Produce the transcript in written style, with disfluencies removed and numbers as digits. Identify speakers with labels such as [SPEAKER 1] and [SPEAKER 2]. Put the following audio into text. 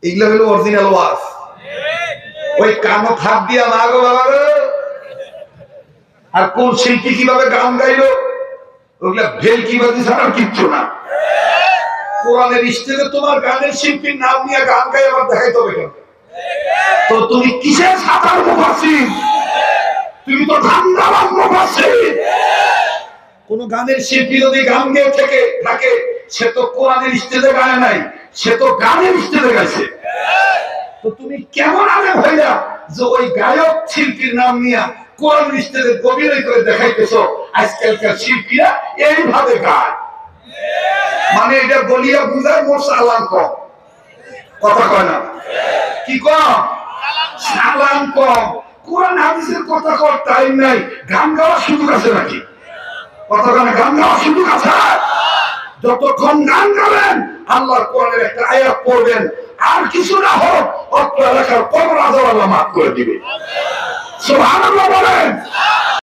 [SPEAKER 1] এইগুলা হলো অরিজিনাল ওয়াজ। ওই কানো খাপ দিয়া না গো বাবা গো। আর কোন শিল্পী কিভাবে গান গাইলো ওগুলা ভেলকি বাজি ছাড়া কিচ্ছু না। কোরআনের স্টেজে তোমার গানের শিল্পীর নাম নিয়ে গান গাই আবার দেখাইতে হবে কেন? তো তুমি কিসের সাঁতার মুফাসসির? তুমি তো ধান্দাবাজ মুফাসসির। কোন গানের শিল্পী যদি গান গেয়ে থাকে সে তো কোরআনের স্টেজে গায় নাই, সে তো গানের স্টেজে গাইছে। তো তুমি কেমন আলেম হইলা যে ওই গায়ক শিল্পীর নাম নিয়ে কোরআনের স্টেজে অভিনয় করে দেখাইতেছো? আজকালকার শিল্পীরা এইভাবে গায়, মানে এটা বলিয়া বুঝায় মোর সালাম কম। কথা কয় না? কি কম? সালাম কম। কোরআন হাদিসের কথা কর টাইম নাই, গান গাওয়ার সুযোগ আছে নাকি? কথা কয় না? গান গাওয়ার সুযোগ আছে। যতক্ষণ গান গাবেন আল্লাহর কোরআনের একটা আয়াত পড়বেন, আর কিছু না হোক অত্র এলাকার কবর আযাব আল্লাহ মাফ করে দিবে। সুবহানাল্লাহ বলেন।